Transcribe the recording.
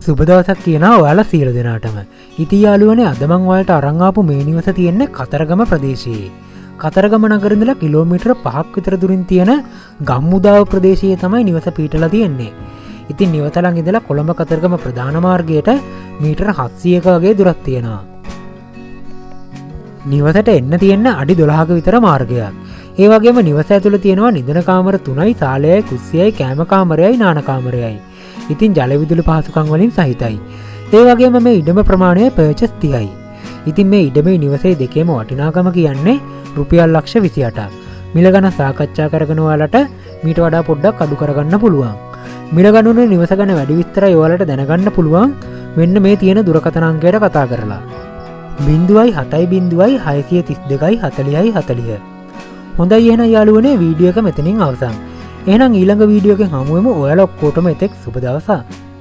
සුබ දවසක් කියනවා ඔයාලා සියලු දෙනාටම. ඉතින් යාළුවනේ අද මම ඔයාලට අරන් ආපු මේ නිවස තියෙන්නේ කතරගම ප්‍රදේශයේ. කතරගම නගරේ ඉඳලා කිලෝමීටර 5ක් විතර දුරින් තියෙන ගම්මුදාව ප්‍රදේශයේ තමයි නිවස පිහිටලා තියෙන්නේ. ඉතින් නිවස ළඟ ඉඳලා කොළඹ කතරගම ප්‍රධාන මාර්ගයට මීටර 700ක වගේ දුරක් තියෙනවා. නිවසට එන්න තියෙන අඩි 12ක විතර මාර්ගයක්. ඒ වගේම නිවස ඇතුළේ තියෙනවා නිදන කාමර 3යි, සාලයයි, කුස්සියයි, කෑම කාමරයයි, නාන කාමරයයි. ඉතින් ජල විදුලි පහසුකම් වලින් සහිතයි. ඒ වගේම මේ ඉඩම ප්‍රමාණය පර්චස් 30යි. ඉතින් මේ ඉඩමේ නිවසේ දෙකේම වටිනාකම කියන්නේ රුපියල් ලක්ෂ 28ක්. මිල ගණන් සාකච්ඡා කරගෙන ඔයාලට මීට වඩා පොඩ්ඩක් අඩු කරගන්න පුළුවන්. මිල ගණනුනේ නිවස ගැන වැඩි විස්තරය ඔයාලට දැනගන්න පුළුවන් මෙන්න මේ තියෙන දුරකථන අංකයට කතා කරලා. 0.7.632.40.40. හොඳයි එහෙනම් යාළුවනේ වීඩියෝ එක මෙතනින් අවසන්. එහෙනම් ඊළඟ වීඩියෝ එකෙන් හමු වෙමු. ඔයාලා ඔක්කොටම එතෙක් සුබ දවසක්.